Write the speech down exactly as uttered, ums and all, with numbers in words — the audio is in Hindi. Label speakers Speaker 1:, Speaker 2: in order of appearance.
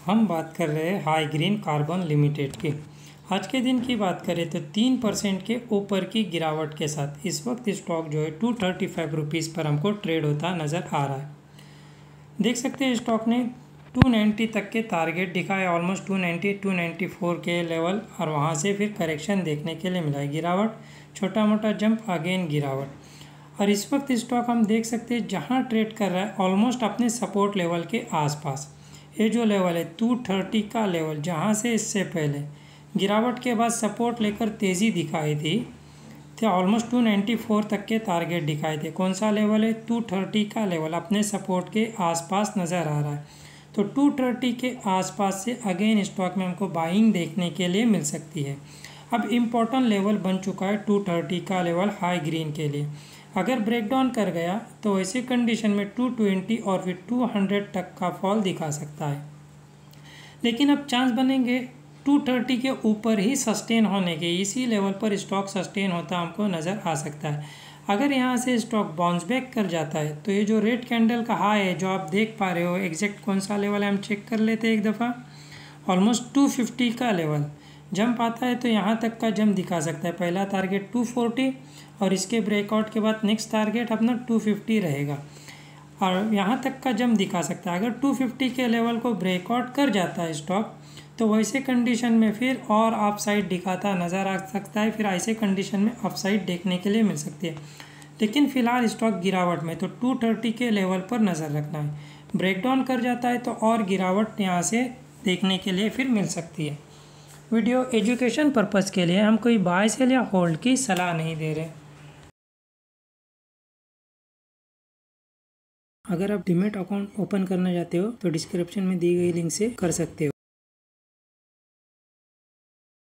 Speaker 1: हम बात कर रहे हैं हाई ग्रीन कार्बन लिमिटेड की। आज के दिन की बात करें तो तीन परसेंट के ऊपर की गिरावट के साथ इस वक्त स्टॉक जो है टू थर्टी फाइव रुपीज़ पर हमको ट्रेड होता नज़र आ रहा है। देख सकते हैं स्टॉक ने टू नाइन्टी तक के टारगेट दिखाए, almost two ninety two ninety four के लेवल, और वहाँ से फिर करेक्शन देखने के लिए मिला है। गिरावट, छोटा मोटा जंप, अगेन गिरावट। और इस वक्त स्टॉक हम देख सकते हैं जहाँ ट्रेड कर रहा है ऑलमोस्ट अपने सपोर्ट लेवल के आसपास। ये जो लेवल है टू थर्टी का लेवल, जहाँ से इससे पहले गिरावट के बाद सपोर्ट लेकर तेज़ी दिखाई थी, तो ऑलमोस्ट टू नाइन्टी फोर तक के टारगेट दिखाए थे। कौन सा लेवल है? टू थर्टी का लेवल अपने सपोर्ट के आसपास नज़र आ रहा है। तो टू थर्टी के आसपास से अगेन स्टॉक में हमको बाइंग देखने के लिए मिल सकती है। अब इम्पोर्टेंट लेवल बन चुका है टू थर्टी का लेवल हाई ग्रीन के लिए। अगर ब्रेकडाउन कर गया तो ऐसी कंडीशन में टू ट्वेंटी और फिर टू हंड्रेड तक का फॉल दिखा सकता है। लेकिन अब चांस बनेंगे टू थर्टी के ऊपर ही सस्टेन होने के। इसी लेवल पर स्टॉक सस्टेन होता हमको नज़र आ सकता है। अगर यहाँ से स्टॉक बाउंस बैक कर जाता है तो ये जो रेड कैंडल का हाई है जो आप देख पा रहे हो, एग्जैक्ट कौन सा लेवल है हम चेक कर लेते हैं एक दफ़ा। ऑलमोस्ट टू फिफ्टी का लेवल जंप आता है तो यहाँ तक का जंप दिखा सकता है। पहला टारगेट टू फोर्टी और इसके ब्रेकआउट के बाद नेक्स्ट टारगेट अपना टू फिफ्टी रहेगा, और यहाँ तक का जंप दिखा सकता है। अगर टू फिफ्टी के लेवल को ब्रेकआउट कर जाता है स्टॉक तो वैसे कंडीशन में फिर और अप साइड दिखाता नज़र आ सकता है। फिर ऐसे कंडीशन में अप साइड देखने के लिए मिल सकती है। लेकिन फ़िलहाल स्टॉक गिरावट में, तो टू थर्टी के लेवल पर नज़र रखना है। ब्रेकडाउन कर जाता है तो और गिरावट यहाँ से देखने के लिए फिर मिल सकती है। वीडियो एजुकेशन पर्पज़ के लिए हम कोई बाय सेल या होल्ड की सलाह नहीं दे रहे। अगर आप डीमैट अकाउंट ओपन करना चाहते हो तो डिस्क्रिप्शन में दी गई लिंक से कर सकते हो।